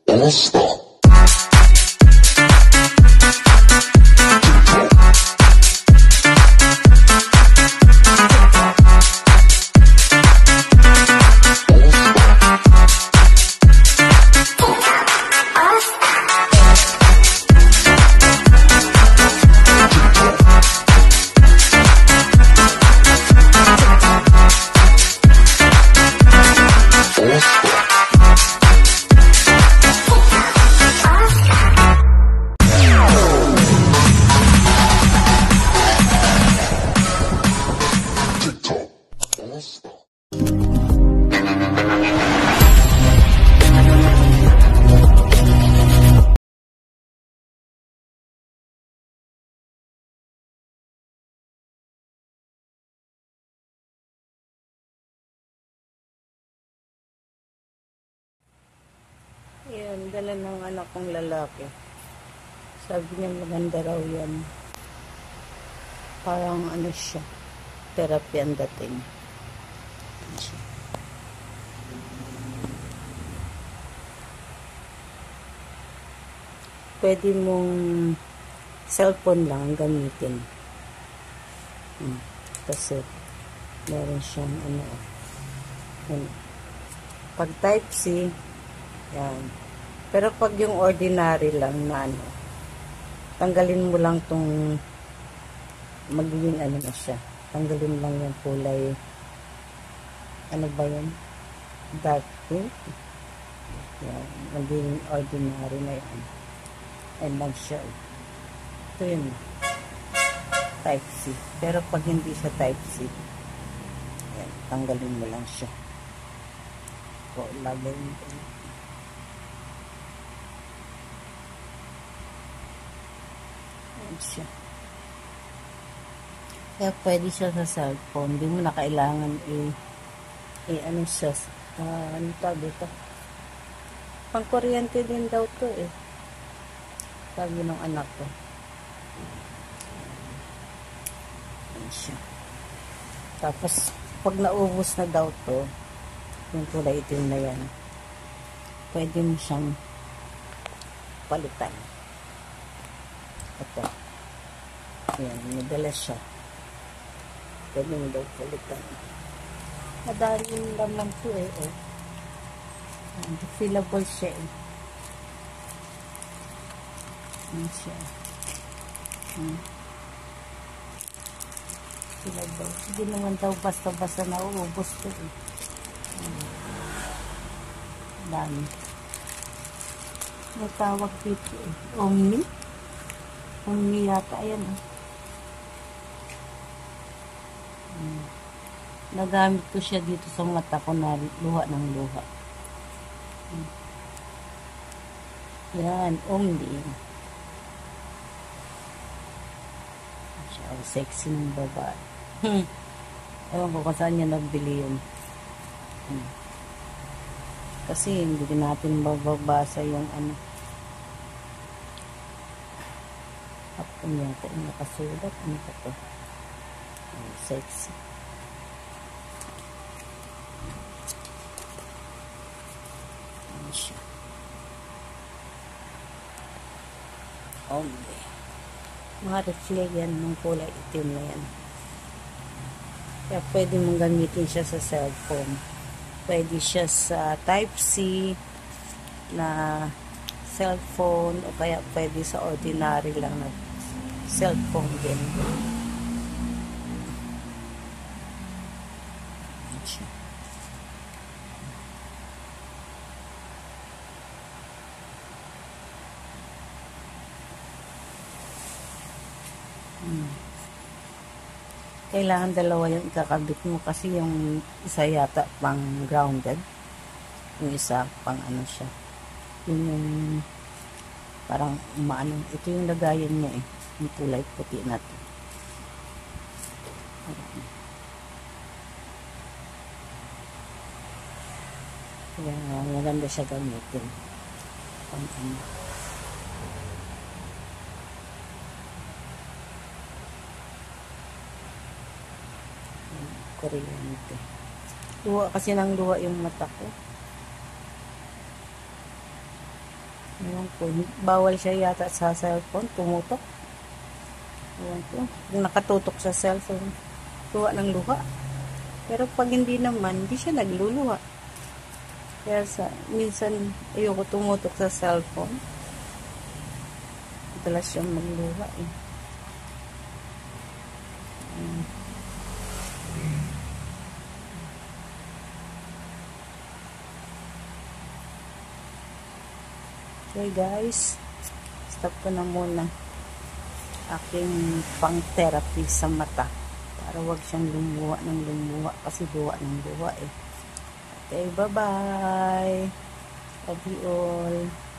Basta. Yan, dala ng anak kong lalaki. Sabi niya maganda raw yan. Parang ano siya, therapy ang dating. Pwede mong cellphone lang gamitin. Kasi meron siyang ano. Pag type C, yan. Pero pag yung ordinary lang na ano, tanggalin mo lang tong magiging ano na siya. Tanggalin lang yung kulay. Ano ba yan? Dark pink. Yan. Magiging ordinary na yan. And lang siya. Ito yun. Type C. Pero pag hindi siya type C, yan. Tanggalin mo lang siya. O, lagay mo. Siya. Kaya pwede siya sa cellphone. Hindi mo na kailangan ano siya, ano tawag ito? Pang kuryente din daw to sabi ng anak ko. Ayan siya. Tapos pag naubos na daw to, yung kulay itim na yan, pwede mo siyang palitan. Ito. Ayan, madala siya. Pwede mo daw palitan. Madali yung laman to fillable siya Ayan siya. Fillable. Hindi naman daw basta-basta nauubos to Dami. May tawag dito Omni. Omni yata. Ayan nagamit ko siya dito sa mata ko na luha ng luha. Yan, Omni. Siya, sexy ng babae. Ewan ko kung saan niya nagbili yun. Kasi hindi natin mababasa yung ano. Hapon yata yung nakasulat. Ano pa to? Sexy. Ano siya? Omni. Mga reflect yan ng kulay itim na yan. Kaya pwede mong gamitin siya sa cellphone. Pwede siya sa type C na cellphone o kaya pwede sa ordinary lang na cellphone din. Kailangan dalawa yung ikakabit mo kasi yung isa yata pang grounded, yung isa pang ano siya, yung parang umaano. Ito yung lagayan niya yung kulay puti natin. Kaya maganda siya gamitin pang ano. Kuryente. Luha kasi ng luha yung mata ko. Ewan ko, bawal siya yata sa cellphone, tumutok. Ewan ko, kung nakatutok sa cellphone, luha ng luha. Pero pag hindi naman, hindi siya nagluluha. Kaya minsan, ayoko tumutok sa cellphone. Madalas siyang magluha eh. Okay guys, stop ko na muna aking pang therapy sa mata para wag siyang lumuha ng lumuha kasi luha ng luha eh. Okay, bye bye. Love you all.